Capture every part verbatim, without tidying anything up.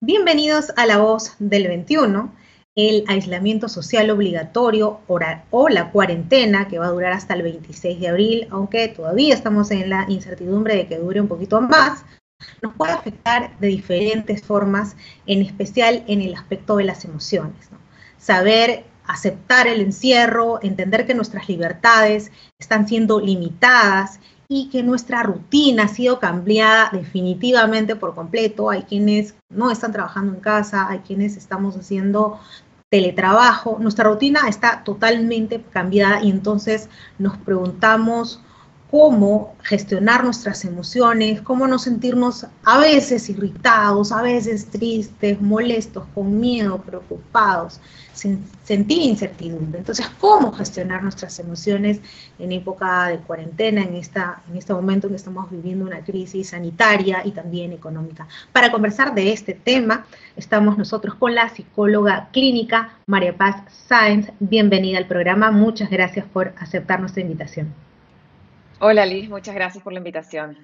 Bienvenidos a La Voz del veintiuno, el aislamiento social obligatorio o la cuarentena que va a durar hasta el veintiséis de abril, aunque todavía estamos en la incertidumbre de que dure un poquito más, nos puede afectar de diferentes formas, en especial en el aspecto de las emociones, ¿no? Saber aceptar el encierro, entender que nuestras libertades están siendo limitadas y que nuestra rutina ha sido cambiada definitivamente por completo. Hay quienes no están trabajando en casa, hay quienes estamos haciendo teletrabajo. Nuestra rutina está totalmente cambiada y entonces nos preguntamos cómo gestionar nuestras emociones, cómo no sentirnos a veces irritados, a veces tristes, molestos, con miedo, preocupados, sin sentir incertidumbre. Entonces, ¿cómo gestionar nuestras emociones en época de cuarentena, en, esta, en este momento en que estamos viviendo una crisis sanitaria y también económica? Para conversar de este tema, estamos nosotros con la psicóloga clínica María Paz Sáenz. Bienvenida al programa. Muchas gracias por aceptar nuestra invitación. Hola Liz, muchas gracias por la invitación.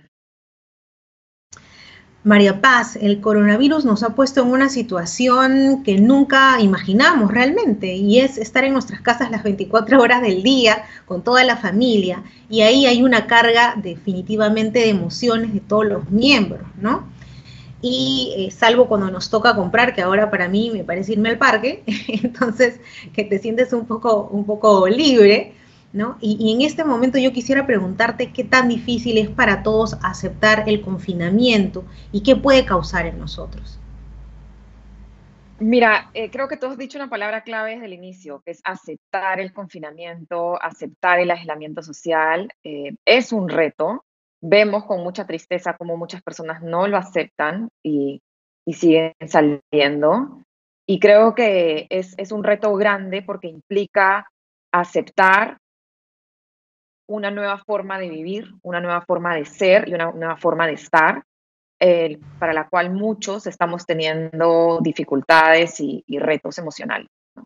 María Paz, el coronavirus nos ha puesto en una situación que nunca imaginamos realmente, y es estar en nuestras casas las veinticuatro horas del día con toda la familia, y ahí hay una carga definitivamente de emociones de todos los miembros, ¿no? Y eh, salvo cuando nos toca comprar, que ahora para mí me parece irme al parque, entonces que te sientes un poco, un poco libre, ¿no? Y, y en este momento yo quisiera preguntarte qué tan difícil es para todos aceptar el confinamiento y qué puede causar en nosotros. Mira, eh, creo que tú has dicho una palabra clave desde el inicio, que es aceptar el confinamiento, aceptar el aislamiento social. Eh, es un reto. Vemos con mucha tristeza cómo muchas personas no lo aceptan y, y siguen saliendo. Y creo que es, es un reto grande porque implica aceptar una nueva forma de vivir, una nueva forma de ser y una nueva forma de estar. Eh, para la cual muchos estamos teniendo dificultades y, y retos emocionales, ¿no?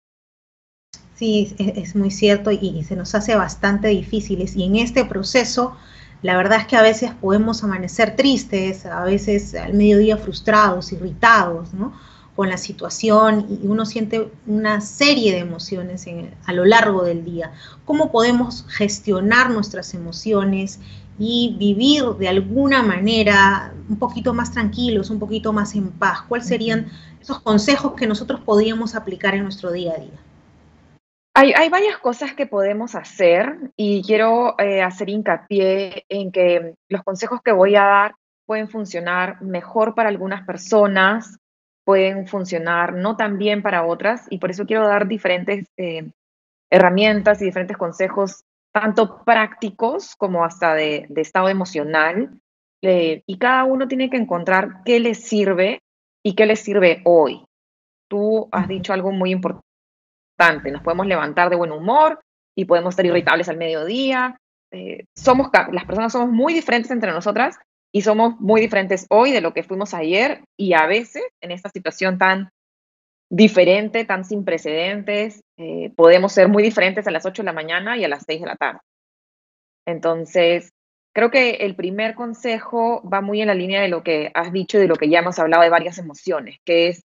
Sí, es, es muy cierto y, y se nos hace bastante difíciles. Y en este proceso, la verdad es que a veces podemos amanecer tristes, a veces al mediodía frustrados, irritados, ¿no? Con la situación, y uno siente una serie de emociones en, a lo largo del día. ¿Cómo podemos gestionar nuestras emociones y vivir de alguna manera un poquito más tranquilos, un poquito más en paz? ¿Cuáles serían esos consejos que nosotros podríamos aplicar en nuestro día a día? Hay, hay varias cosas que podemos hacer y quiero eh, hacer hincapié en que los consejos que voy a dar pueden funcionar mejor para algunas personas, pueden funcionar no tan bien para otras, y por eso quiero dar diferentes eh, herramientas y diferentes consejos, tanto prácticos como hasta de, de estado emocional. Eh, y cada uno tiene que encontrar qué le sirve y qué le sirve hoy. Tú has dicho algo muy importante. Nos podemos levantar de buen humor y podemos estar irritables al mediodía. Eh, somos, las personas somos muy diferentes entre nosotras y somos muy diferentes hoy de lo que fuimos ayer, y a veces en esta situación tan diferente, tan sin precedentes, eh, podemos ser muy diferentes a las ocho de la mañana y a las seis de la tarde. Entonces, creo que el primer consejo va muy en la línea de lo que has dicho y de lo que ya hemos hablado de varias emociones, que es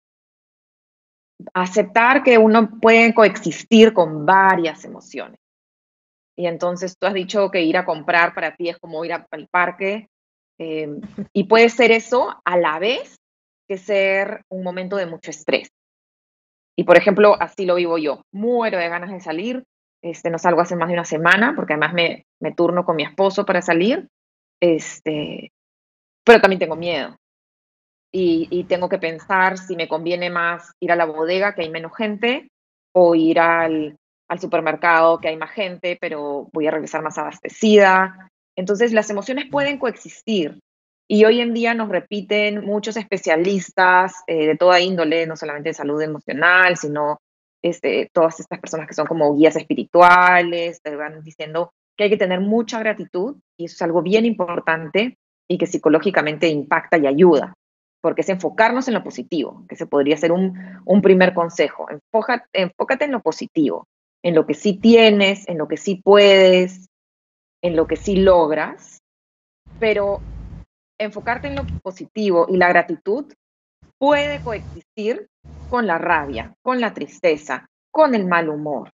aceptar que uno puede coexistir con varias emociones. Y entonces tú has dicho que ir a comprar para ti es como ir a- al parque, eh, y puede ser eso a la vez que ser un momento de mucho estrés. Y por ejemplo, así lo vivo yo. Muero de ganas de salir. Este, no salgo hace más de una semana porque además me, me turno con mi esposo para salir. Este, pero también tengo miedo. Y, y tengo que pensar si me conviene más ir a la bodega, que hay menos gente, o ir al, al supermercado, que hay más gente, pero voy a regresar más abastecida. Entonces, las emociones pueden coexistir. Y hoy en día nos repiten muchos especialistas eh, de toda índole, no solamente de salud emocional, sino este, todas estas personas que son como guías espirituales, te van diciendo que hay que tener mucha gratitud, y eso es algo bien importante y que psicológicamente impacta y ayuda, porque es enfocarnos en lo positivo, que se podría ser un, un primer consejo. Enfócate, enfócate en lo positivo, en lo que sí tienes, en lo que sí puedes, en lo que sí logras, pero enfocarte en lo positivo y la gratitud puede coexistir con la rabia, con la tristeza, con el mal humor.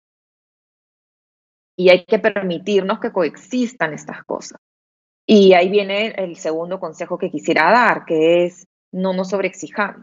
Y hay que permitirnos que coexistan estas cosas. Y ahí viene el segundo consejo que quisiera dar, que es no nos sobreexijamos.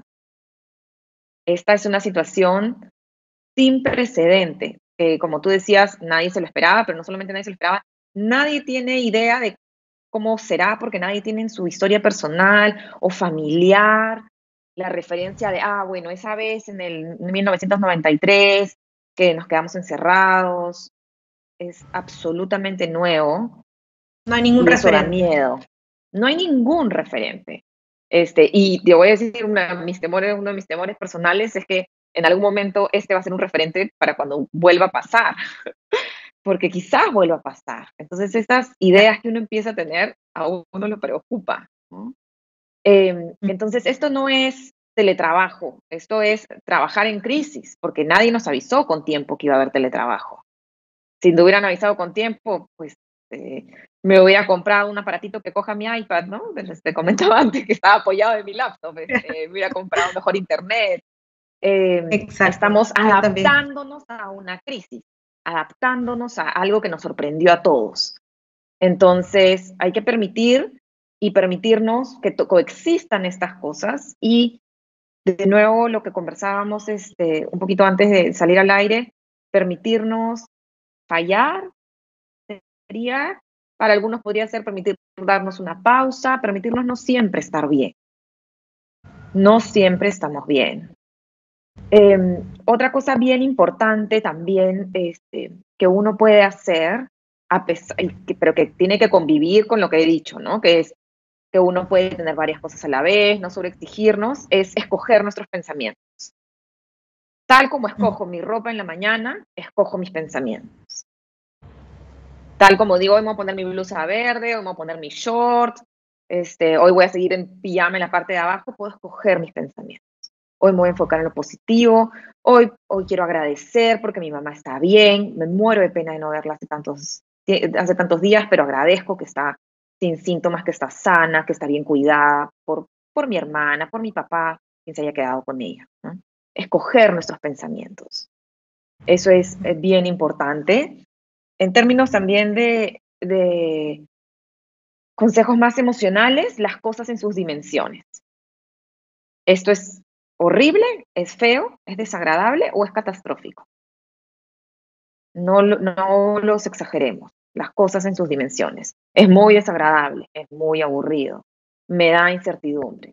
Esta es una situación sin precedente, que como tú decías, nadie se lo esperaba, pero no solamente nadie se lo esperaba, nadie tiene idea de cómo será, porque nadie tiene en su historia personal o familiar la referencia de, ah, bueno, esa vez en el mil novecientos noventa y tres que nos quedamos encerrados, es absolutamente nuevo No hay ningún y eso da referente. miedo. No hay ningún referente. Este, y te voy a decir, una, mis temores, uno de mis temores personales es que en algún momento este va a ser un referente para cuando vuelva a pasar, porque quizás vuelva a pasar. Entonces, estas ideas que uno empieza a tener, a uno lo preocupa, ¿no? Eh, entonces, esto no es teletrabajo, esto es trabajar en crisis, porque nadie nos avisó con tiempo que iba a haber teletrabajo. Si te hubieran avisado con tiempo, pues eh, me hubiera comprado un aparatito que coja mi iPad, ¿no? Les- Te comentaba antes que estaba apoyado en mi laptop, este, me hubiera comprado mejor internet. Eh, Exacto, estamos yo también. adaptándonos a una crisis, adaptándonos a algo que nos sorprendió a todos. Entonces, hay que permitir y permitirnos que to- coexistan estas cosas y de nuevo lo que conversábamos este, un poquito antes de salir al aire, permitirnos fallar, sería, para algunos podría ser permitir darnos una pausa, permitirnos no siempre estar bien. No siempre estamos bien. Eh, otra cosa bien importante también este, que uno puede hacer, a pesar, y que- pero que tiene que convivir con lo que he dicho, ¿no? Que es que uno puede tener varias cosas a la vez, no sobreexigirnos, es escoger nuestros pensamientos. Tal como Mm. escojo mi ropa en la mañana, escojo mis pensamientos. Tal como digo, hoy me voy a poner mi blusa verde, hoy me voy a poner mi short, este, hoy voy a seguir en pijama en la parte de abajo, puedo escoger mis pensamientos. Hoy me voy a enfocar en lo positivo, hoy, hoy quiero agradecer porque mi mamá está bien, me muero de pena de no verla hace tantos, hace tantos días, pero agradezco que está sin síntomas, que está sana, que está bien cuidada por, por mi hermana, por mi papá, quien se haya quedado con ella, ¿no? Escoger nuestros pensamientos. Eso es, es bien importante. En términos también de, de consejos más emocionales, las cosas en sus dimensiones. ¿Esto es horrible, es feo, es desagradable o es catastrófico? No, lo- no los exageremos, las cosas en sus dimensiones. Es muy desagradable, es muy aburrido, me da incertidumbre,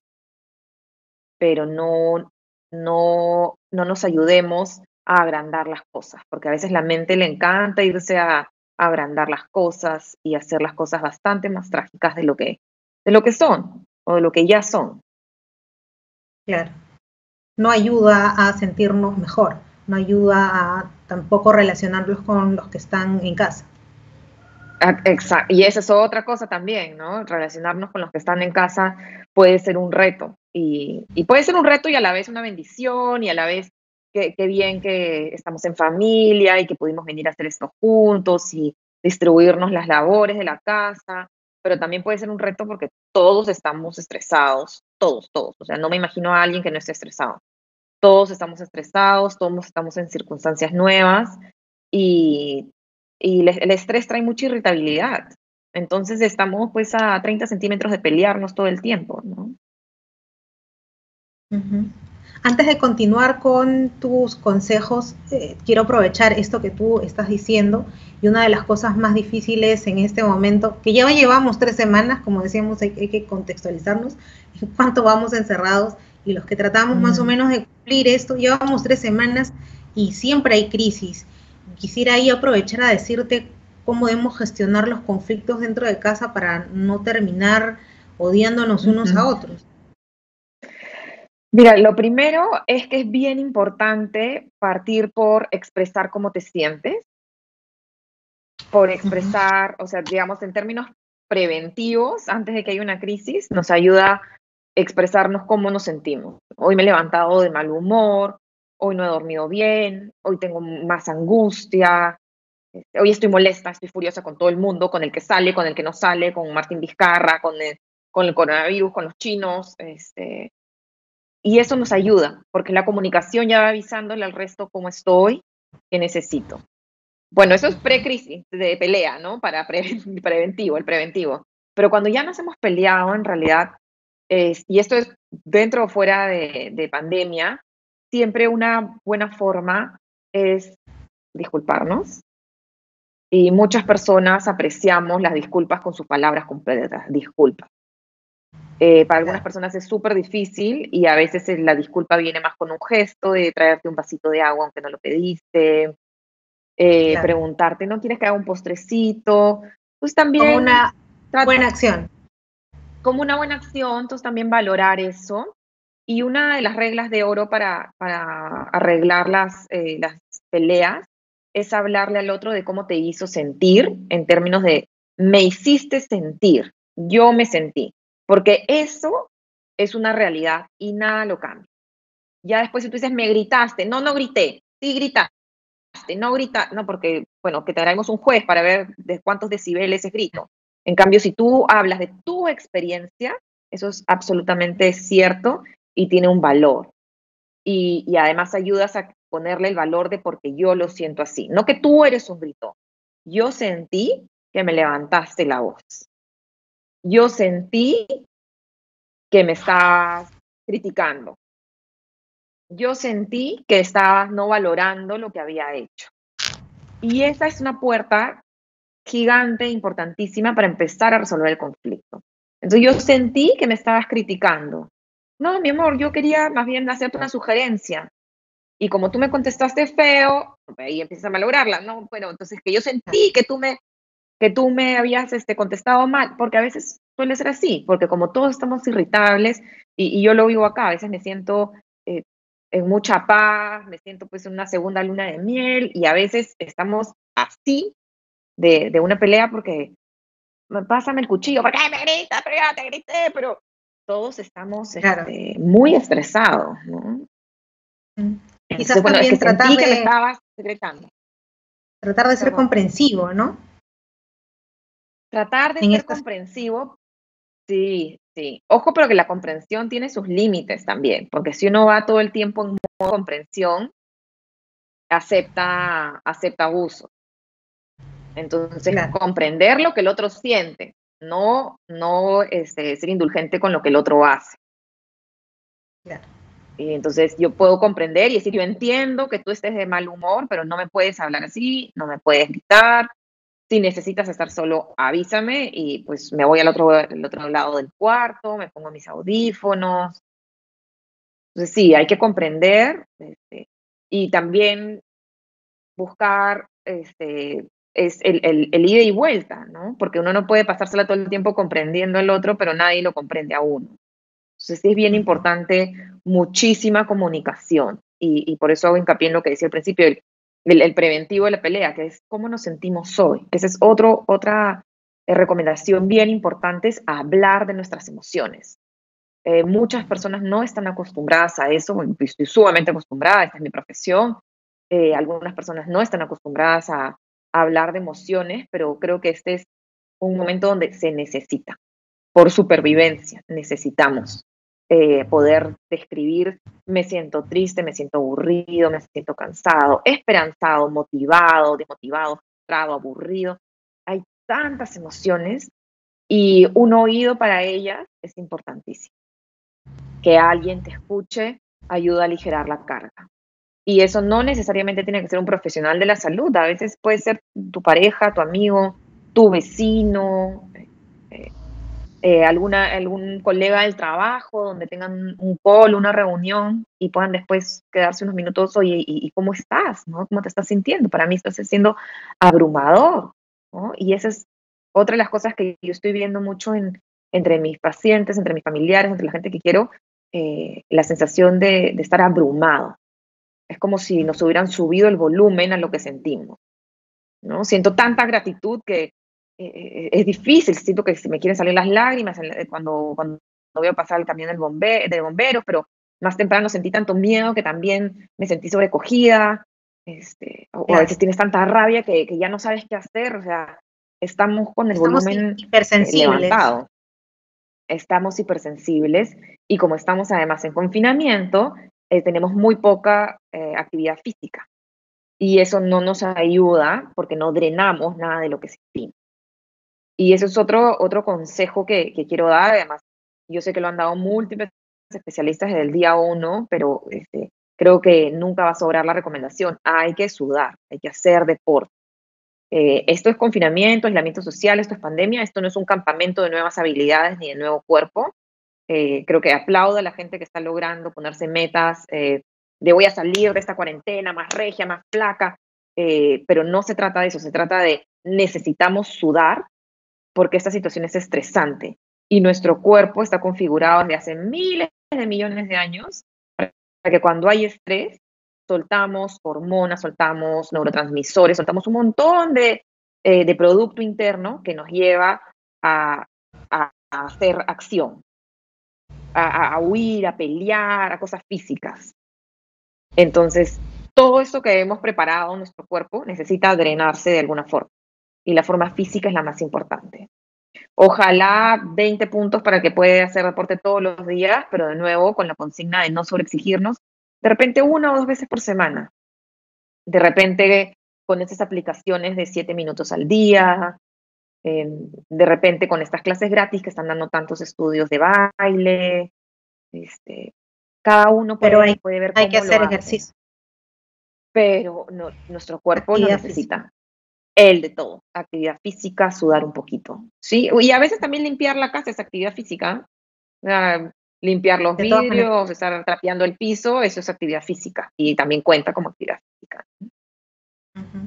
pero no, no, no nos ayudemos a agrandar las cosas, porque a veces la mente le encanta irse a, a agrandar las cosas y hacer las cosas bastante más trágicas de lo que, de lo que son o de lo que ya son. Claro. No ayuda a sentirnos mejor, no ayuda a tampoco relacionarlos con los que están en casa. Ah, exa- Y esa es otra cosa también, ¿no? Relacionarnos con los que están en casa puede ser un reto. Y, y puede ser un reto y a la vez una bendición y a la vez qué qué bien que estamos en familia y que pudimos venir a hacer esto juntos y distribuirnos las labores de la casa. Pero también puede ser un reto porque todos estamos estresados, todos, todos. O sea, no me imagino a alguien que no esté estresado. Todos estamos estresados, todos estamos en circunstancias nuevas y, y le- el estrés trae mucha irritabilidad. Entonces estamos pues a treinta centímetros de pelearnos todo el tiempo, ¿no? Ujú. Antes de continuar con tus consejos, eh, quiero aprovechar esto que tú estás diciendo y una de las cosas más difíciles en este momento, que ya llevamos tres semanas, como decíamos, hay, hay que contextualizarnos en cuánto vamos encerrados y los que tratamos más o Mm. menos de cumplir esto, llevamos tres semanas y siempre hay crisis. Quisiera ahí aprovechar a decirte cómo debemos gestionar los conflictos dentro de casa para no terminar odiándonos unos a Ujú. otros. Mira, lo primero es que es bien importante partir por expresar cómo te sientes, por Ujú. expresar, o sea, digamos, en términos preventivos, antes de que haya una crisis, nos ayuda expresarnos cómo nos sentimos. Hoy me he levantado de mal humor, hoy no he dormido bien, hoy tengo más angustia, este, hoy estoy molesta, estoy furiosa con todo el mundo, con el que sale, con el que no sale, con Martín Vizcarra, con el, con el coronavirus, con los chinos, este, y eso nos ayuda, porque la comunicación ya va avisándole al resto cómo estoy, qué necesito. Bueno, eso es pre-crisis de pelea, ¿no? Para pre preventivo, el preventivo. Pero cuando ya nos hemos peleado, en realidad, eh, y esto es dentro o fuera de, de pandemia, siempre una buena forma es disculparnos. Y muchas personas apreciamos las disculpas con sus palabras completas, disculpa. Eh, para algunas Claro. personas es súper difícil y a veces eh, la disculpa viene más con un gesto de traerte un vasito de agua aunque no lo pediste, eh, Claro. preguntarte, ¿no quieres que haga un postrecito? Pues Como también una trata buena acción. como una buena acción, entonces también valorar eso. Y una de las reglas de oro para, para arreglar las, eh, las peleas es hablarle al otro de cómo te hizo sentir en términos de me hiciste sentir, yo me sentí, porque eso es una realidad y nada lo cambia. Ya después si tú dices me gritaste, no, no grité, sí gritaste, no grita, no, porque, bueno, que te traemos un juez para ver de cuántos decibeles es grito. En cambio, si tú hablas de tu experiencia, eso es absolutamente cierto y tiene un valor. Y, y además ayudas a ponerle el valor de porque yo lo siento así. No que tú eres un grito. Yo sentí que me levantaste la voz. Yo sentí que me estabas criticando. Yo sentí que estabas no valorando lo que había hecho. Y esa es una puerta gigante, importantísima para empezar a resolver el conflicto. Entonces yo sentí que me estabas criticando. No, mi amor, yo quería más bien hacerte una sugerencia. Y como tú me contestaste feo, ahí empiezas a malograrla, ¿no? Bueno, entonces que yo sentí que tú me, que tú me habías este, contestado mal, porque a veces suele ser así, porque como todos estamos irritables, y, y yo lo vivo acá, a veces me siento eh, en mucha paz, me siento pues en una segunda luna de miel, y a veces estamos así de, de una pelea porque pásame el cuchillo, porque me gritas, pero ya te grité, pero todos estamos Claro. este, muy estresados, ¿no? Mm. Entonces, Quizás bueno, es que también tratar sentí que me de, estabas gritando, tratar de ser perdón. comprensivo, ¿no? Tratar de En ser estas, comprensivo, sí, sí. Ojo, pero que la comprensión tiene sus límites también, porque si uno va todo el tiempo en modo comprensión, acepta, acepta abuso. Entonces, claro, comprender lo que el otro siente, no, no este, ser indulgente con lo que el otro hace. claro, Y entonces yo puedo comprender y decir, yo entiendo que tú estés de mal humor, pero no me puedes hablar así, no me puedes gritar. Si necesitas estar solo, avísame y pues me voy al otro, al otro lado del cuarto, me pongo mis audífonos. Entonces sí, hay que comprender este, y también buscar este, es el, el, el ida y vuelta, ¿no? Porque uno no puede pasársela todo el tiempo comprendiendo al otro, pero nadie lo comprende a uno. Entonces sí es bien ujú, importante muchísima comunicación y, y por eso hago hincapié en lo que decía al principio, el, el, el preventivo de la pelea, que es cómo nos sentimos hoy. Esa es otro, otra eh, recomendación bien importante, es hablar de nuestras emociones. Eh, muchas personas no están acostumbradas a eso, bueno, yo estoy sumamente acostumbrada, esta es mi profesión. Eh, algunas personas no están acostumbradas a, a hablar de emociones, pero creo que este es un momento donde se necesita. Por supervivencia necesitamos eh, poder describir, me siento triste, me siento aburrido, me siento cansado, esperanzado, motivado, desmotivado, frustrado, aburrido. Hay tantas emociones y un oído para ellas es importantísimo. Que alguien te escuche ayuda a aligerar la carga. Y eso no necesariamente tiene que ser un profesional de la salud, a veces puede ser tu pareja, tu amigo, tu vecino, eh, eh, alguna, algún colega del trabajo, donde tengan un call, una reunión y puedan después quedarse unos minutos, oye, ¿y, y cómo estás? ¿No? ¿Cómo te estás sintiendo? Para mí estás siendo abrumador, ¿no? Y esa es otra de las cosas que yo estoy viendo mucho en, entre mis pacientes, entre mis familiares, entre la gente que quiero, eh, la sensación de, de estar abrumado. Es como si nos hubieran subido el volumen a lo que sentimos, ¿no? Siento tanta gratitud que eh, es difícil, siento que se me quieren salir las lágrimas cuando, cuando veo pasar el camión del bombe, de bomberos, pero más temprano sentí tanto miedo que también me sentí sobrecogida, este, o, o a claro. veces tienes tanta rabia que, que ya no sabes qué hacer, o sea, estamos con el Estamos hi- volumen eh, hipersensibles. levantado. estamos hipersensibles y como estamos además en confinamiento, eh, tenemos muy poca eh, actividad física y eso no nos ayuda porque no drenamos nada de lo que sentimos. Y eso es otro, otro consejo que, que quiero dar. Además, yo sé que lo han dado múltiples especialistas desde el día uno, pero este, creo que nunca va a sobrar la recomendación. Hay que sudar, hay que hacer deporte. Eh, esto es confinamiento, aislamiento social, esto es pandemia, esto no es un campamento de nuevas habilidades ni de nuevo cuerpo. Eh, creo que aplaudo a la gente que está logrando ponerse metas eh, de voy a salir de esta cuarentena más regia, más flaca, eh, pero no se trata de eso, se trata de necesitamos sudar porque esta situación es estresante y nuestro cuerpo está configurado desde hace miles de millones de años para que cuando hay estrés soltamos hormonas, soltamos neurotransmisores, soltamos un montón de, eh, de producto interno que nos lleva a, a, a hacer acción, a, a huir, a pelear, a cosas físicas. Entonces, todo eso que hemos preparado en nuestro cuerpo necesita drenarse de alguna forma y la forma física es la más importante. Ojalá veinte puntos para que pueda hacer deporte todos los días, pero de nuevo con la consigna de no sobreexigirnos, de repente una o dos veces por semana, de repente con estas aplicaciones de siete minutos al día, eh, de repente con estas clases gratis que están dando tantos estudios de baile, este, cada uno Pero puede, hay, puede ver hay que cómo lo hacer hace, ejercicio, pero no, nuestro cuerpo lo actividad física. necesita. El de todo, actividad física, sudar un poquito, ¿sí? Y a veces también limpiar la casa es actividad física. Uh, limpiar los De todas maneras. vidrios, estar trapeando el piso, eso es actividad física y también cuenta como actividad física. Uh-huh.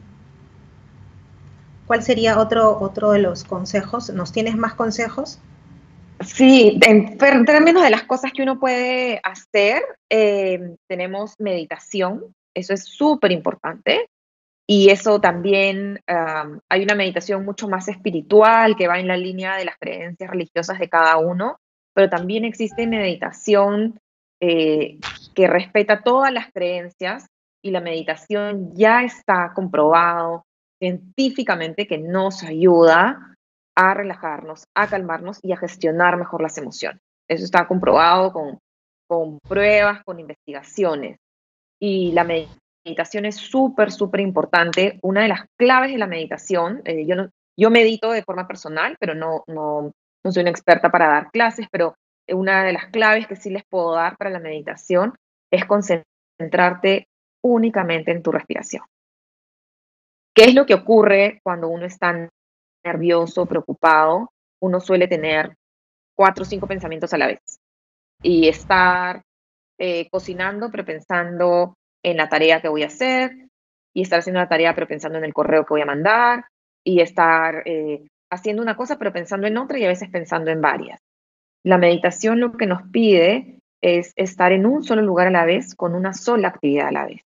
¿Cuál sería otro, otro de los consejos? ¿Nos tienes más consejos? Sí, en términos de las cosas que uno puede hacer, eh, tenemos meditación, eso es súper importante. Y eso también, um, hay una meditación mucho más espiritual que va en la línea de las creencias religiosas de cada uno, pero también existe meditación eh, que respeta todas las creencias y la meditación ya está comprobado científicamente que nos ayuda a relajarnos, a calmarnos y a gestionar mejor las emociones. Eso está comprobado con, con pruebas, con investigaciones. Y la meditación meditación es súper, súper importante. Una de las claves de la meditación, eh, yo, no, yo medito de forma personal, pero no, no, no soy una experta para dar clases, pero una de las claves que sí les puedo dar para la meditación es concentrarte únicamente en tu respiración. ¿Qué es lo que ocurre cuando uno está nervioso, preocupado? Uno suele tener cuatro o cinco pensamientos a la vez y estar eh, cocinando, pero pensando en la tarea que voy a hacer, y estar haciendo la tarea, pero pensando en el correo que voy a mandar, y estar eh, haciendo una cosa, pero pensando en otra, y a veces pensando en varias. La meditación lo que nos pide es estar en un solo lugar a la vez, con una sola actividad a la vez.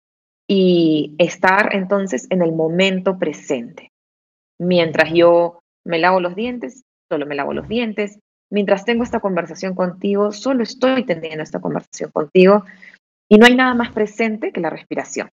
Y estar entonces en el momento presente. Mientras yo me lavo los dientes, solo me lavo los dientes. Mientras tengo esta conversación contigo, solo estoy teniendo esta conversación contigo. Y no hay nada más presente que la respiración.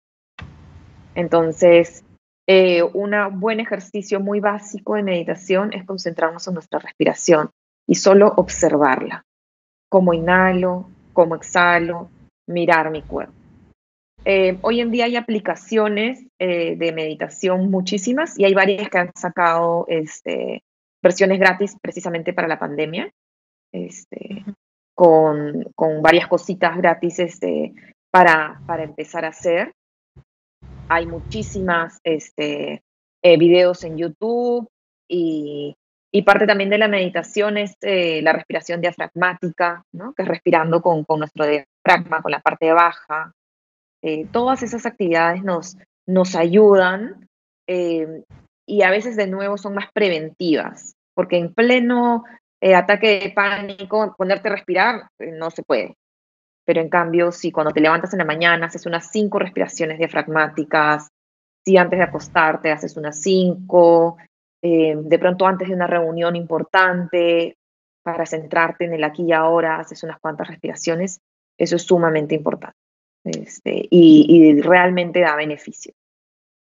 Entonces, eh, un buen ejercicio muy básico de meditación es concentrarnos en nuestra respiración y solo observarla. Cómo inhalo, cómo exhalo, mirar mi cuerpo. Eh, hoy en día hay aplicaciones eh, de meditación muchísimas y hay varias que han sacado este, versiones gratis precisamente para la pandemia. Este, Con, con varias cositas gratis este, para, para empezar a hacer. Hay muchísimas este, eh, videos en YouTube y, y parte también de la meditación es eh, la respiración diafragmática, ¿no? Que es respirando con, con nuestro diafragma, con la parte baja. Eh, todas esas actividades nos, nos ayudan eh, y a veces de nuevo son más preventivas, porque en pleno eh, ataque de pánico, ponerte a respirar eh, no se puede. Pero en cambio, si cuando te levantas en la mañana haces unas cinco respiraciones diafragmáticas, si antes de acostarte haces unas cinco, eh, de pronto antes de una reunión importante, para centrarte en el aquí y ahora, haces unas cuantas respiraciones, eso es sumamente importante este, y, y realmente da beneficio.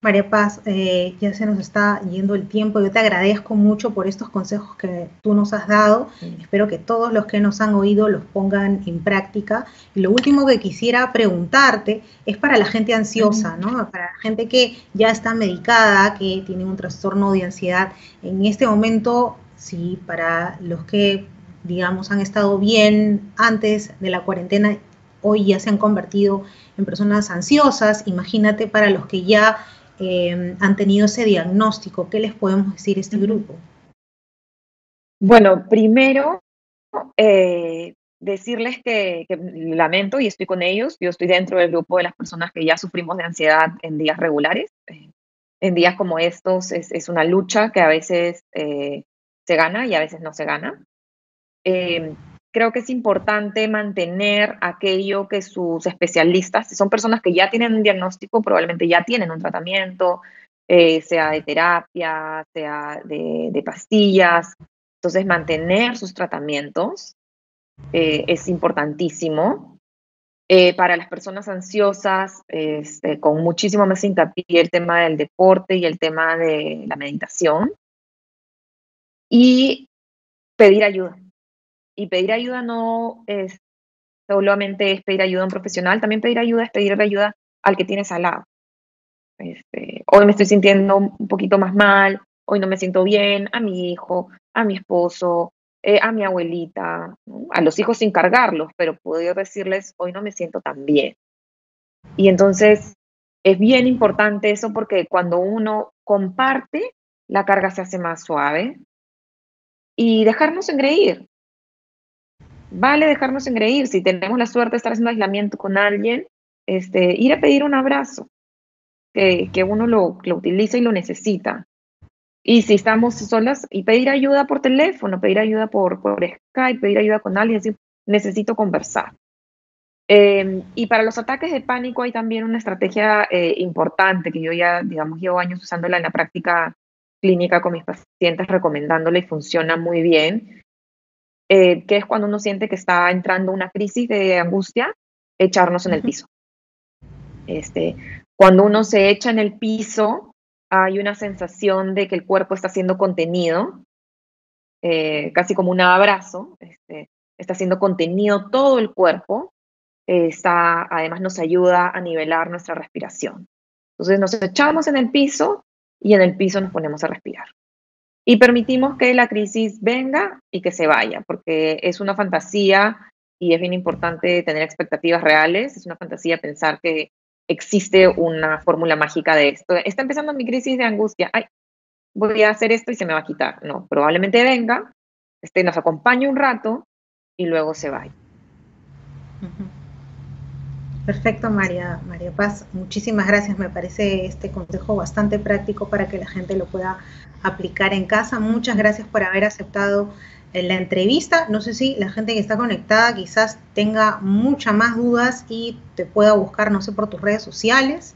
María Paz, eh, ya se nos está yendo el tiempo. Yo te agradezco mucho por estos consejos que tú nos has dado. Sí. Espero que todos los que nos han oído los pongan en práctica. Y lo último que quisiera preguntarte es para la gente ansiosa, ¿no? Para la gente que ya está medicada, que tiene un trastorno de ansiedad. En este momento, sí, para los que, digamos, han estado bien antes de la cuarentena, hoy ya se han convertido en personas ansiosas. Imagínate para los que ya Eh, han tenido ese diagnóstico. ¿Qué les podemos decir a este grupo? Bueno, primero, eh, decirles que, que lamento y estoy con ellos. Yo estoy dentro del grupo de las personas que ya sufrimos de ansiedad en días regulares. Eh, en días como estos es, es una lucha que a veces eh, se gana y a veces no se gana. Eh, creo que es importante mantener aquello que sus especialistas, si son personas que ya tienen un diagnóstico, probablemente ya tienen un tratamiento, eh, sea de terapia, sea de, de pastillas. Entonces, mantener sus tratamientos eh, es importantísimo. Eh, para las personas ansiosas, este, con muchísimo más hincapié el tema del deporte y el tema de la meditación. Y pedir ayuda. Y pedir ayuda no es solamente es pedir ayuda a un profesional, también pedir ayuda es pedir ayuda al que tienes al lado. Este, hoy me estoy sintiendo un poquito más mal, hoy no me siento bien, a mi hijo, a mi esposo, eh, a mi abuelita, ¿no? A los hijos sin cargarlos, pero poder decirles, hoy no me siento tan bien. Y entonces es bien importante eso porque cuando uno comparte, la carga se hace más suave y dejarnos engreír. Vale dejarnos engreír. Si tenemos la suerte de estar haciendo aislamiento con alguien, este, ir a pedir un abrazo, que, que uno lo, lo utiliza y lo necesita. Y si estamos solas, y pedir ayuda por teléfono, pedir ayuda por, por Skype, pedir ayuda con alguien, decir, necesito conversar. Eh, y para los ataques de pánico hay también una estrategia eh, importante que yo ya, digamos, llevo años usándola en la práctica clínica con mis pacientes, recomendándola y funciona muy bien. Eh, que es cuando uno siente que está entrando una crisis de angustia, echarnos en el piso. Este, cuando uno se echa en el piso, hay una sensación de que el cuerpo está siendo contenido, eh, casi como un abrazo, este, está siendo contenido todo el cuerpo, eh, está, además nos ayuda a nivelar nuestra respiración. Entonces nos echamos en el piso y en el piso nos ponemos a respirar. Y permitimos que la crisis venga y que se vaya, porque es una fantasía y es bien importante tener expectativas reales. Es una fantasía pensar que existe una fórmula mágica de esto. Está empezando mi crisis de angustia. Ay, voy a hacer esto y se me va a quitar. No, probablemente venga, este, nos acompañe un rato y luego se vaya. Perfecto, María, María Paz. Muchísimas gracias. Me parece este consejo bastante práctico para que la gente lo pueda aplicar en casa. Muchas gracias por haber aceptado la entrevista. No sé si la gente que está conectada quizás tenga muchas más dudas y te pueda buscar, no sé, por tus redes sociales.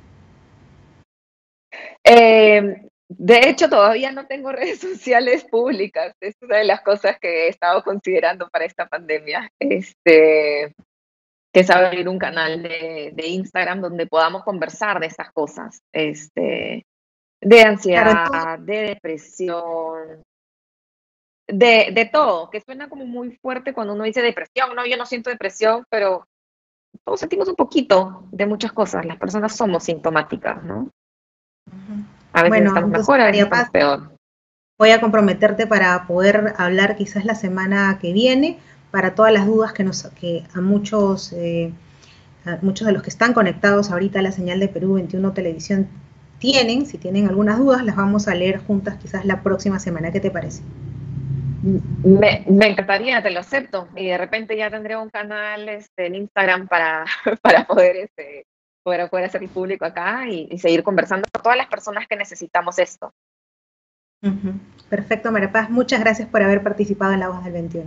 Eh, de hecho, todavía no tengo redes sociales públicas. Es una de las cosas que he estado considerando para esta pandemia. Este, que es abrir un canal de, de Instagram donde podamos conversar de estas cosas, este, de ansiedad, claro, de depresión, de, de todo, que suena como muy fuerte cuando uno dice depresión. No, yo no siento depresión, pero todos sentimos un poquito de muchas cosas. Las personas somos sintomáticas, ¿no? A veces bueno, estamos mejor, a veces estamos peor. Voy a comprometerte para poder hablar quizás la semana que viene, para todas las dudas que, nos, que a, muchos, eh, a muchos de los que están conectados ahorita a la señal de Perú veintiuno Televisión tienen. Si tienen algunas dudas, las vamos a leer juntas quizás la próxima semana. ¿Qué te parece? Me, me encantaría, te lo acepto. Y de repente ya tendré un canal este, en Instagram para, para poder, este, poder, poder hacer el público acá y, y seguir conversando con todas las personas que necesitamos esto. Uh-huh. Perfecto, María Paz. Muchas gracias por haber participado en La Voz del veintiuno.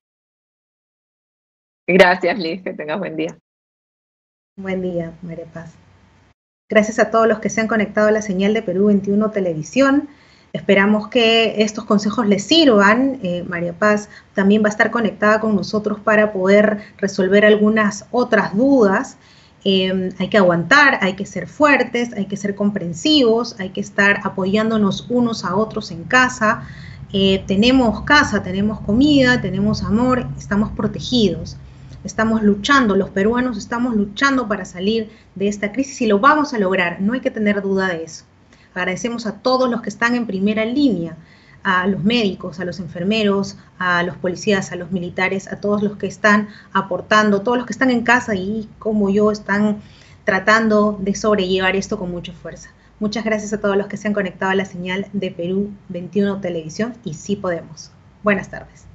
Gracias, Liz, que tengas buen día. Buen día, María Paz. Gracias a todos los que se han conectado a la señal de Perú veintiuno Televisión. Esperamos que estos consejos les sirvan. Eh, María Paz también va a estar conectada con nosotros para poder resolver algunas otras dudas. Eh, hay que aguantar, hay que ser fuertes, hay que ser comprensivos, hay que estar apoyándonos unos a otros en casa. Eh, tenemos casa, tenemos comida, tenemos amor, estamos protegidos. Estamos luchando, los peruanos estamos luchando para salir de esta crisis y lo vamos a lograr, no hay que tener duda de eso. Agradecemos a todos los que están en primera línea, a los médicos, a los enfermeros, a los policías, a los militares, a todos los que están aportando, todos los que están en casa y como yo están tratando de sobrellevar esto con mucha fuerza. Muchas gracias a todos los que se han conectado a la señal de Perú veintiuno Televisión y Sí Podemos. Buenas tardes.